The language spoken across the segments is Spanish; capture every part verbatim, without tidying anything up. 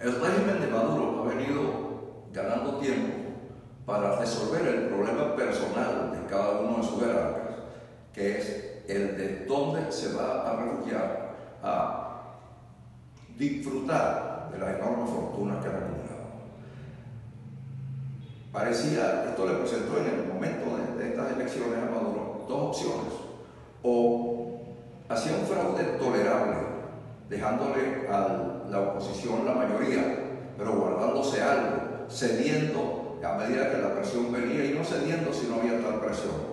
El régimen de Maduro ha venido ganando tiempo para resolver el problema personal de cada uno de sus jerarcas, que es el de dónde se va a refugiar a disfrutar de las enormes fortunas que han acumulado. Parecía, esto le presentó en el momento de, de estas elecciones a Maduro dos opciones: o hacía un fraude tolerable, dejándole a la oposición la mayoría, pero guardándose algo, cediendo a medida que la presión venía, y no cediendo si no había tal presión.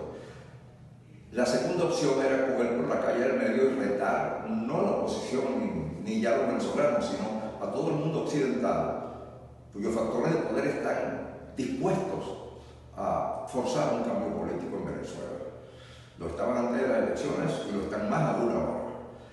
La segunda opción era coger por la calle del medio y retar, no a la oposición ni, ni ya a los venezolanos, sino a todo el mundo occidental, cuyos factores de poder están dispuestos a forzar un cambio político en Venezuela. Lo estaban antes de las elecciones y lo están más aún ahora.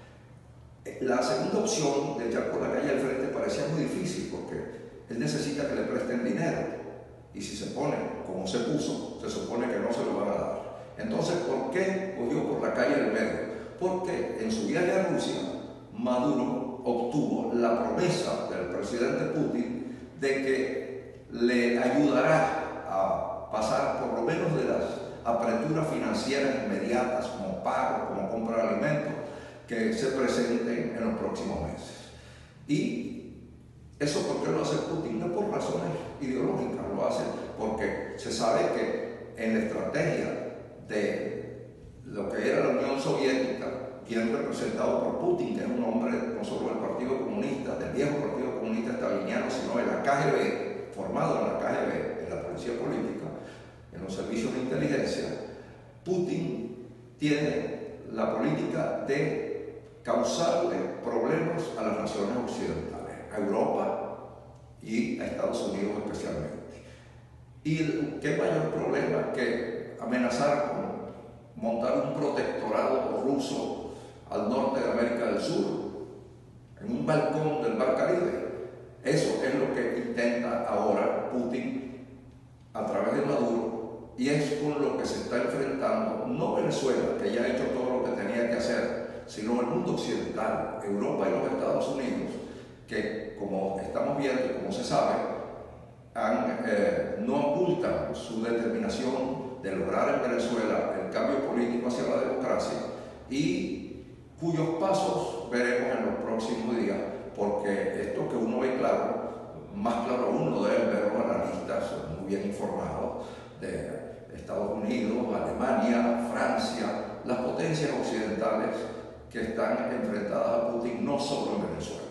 La segunda opción de echar por la calle al frente parecía muy difícil, porque él necesita que le presten dinero, y si se pone como se puso, se supone que no se lo van a dar. Entonces, ¿por qué cogió por la calle del medio? Porque en su viaje a Rusia, Maduro obtuvo la promesa del presidente Putin de que le ayudará a pasar por lo menos de las aperturas financieras inmediatas, como pago, como compra de alimentos, que se presenten en los próximos meses. Y eso, ¿por qué lo hace Putin? No por razones ideológicas, lo hace porque se sabe que en la estrategia de lo que era la Unión Soviética, bien representado por Putin, que es un hombre no solo del Partido Comunista, del viejo Partido Comunista Staliniano, sino de la K G B, formado en la K G B, en la policía política, en los servicios de inteligencia. Putin tiene la política de causarle problemas a las naciones occidentales, a Europa y a Estados Unidos especialmente. Y qué mayor problema que amenazar con montar un protectorado ruso al norte de América del Sur, en un balcón del Mar Caribe. Eso es lo que intenta ahora Putin a través de Maduro, y es con lo que se está enfrentando no Venezuela, que ya ha hecho todo lo que tenía que hacer, sino el mundo occidental, Europa y los Estados Unidos, que, como estamos viendo y como se sabe, han, eh, no ocultan su determinación de lograr en Venezuela el cambio político hacia la democracia, y cuyos pasos veremos en los próximos días, porque esto que uno ve claro, más claro aún lo deben ver los analistas muy bien informados de Estados Unidos, Alemania, Francia, las potencias occidentales que están enfrentadas a Putin, no solo en Venezuela.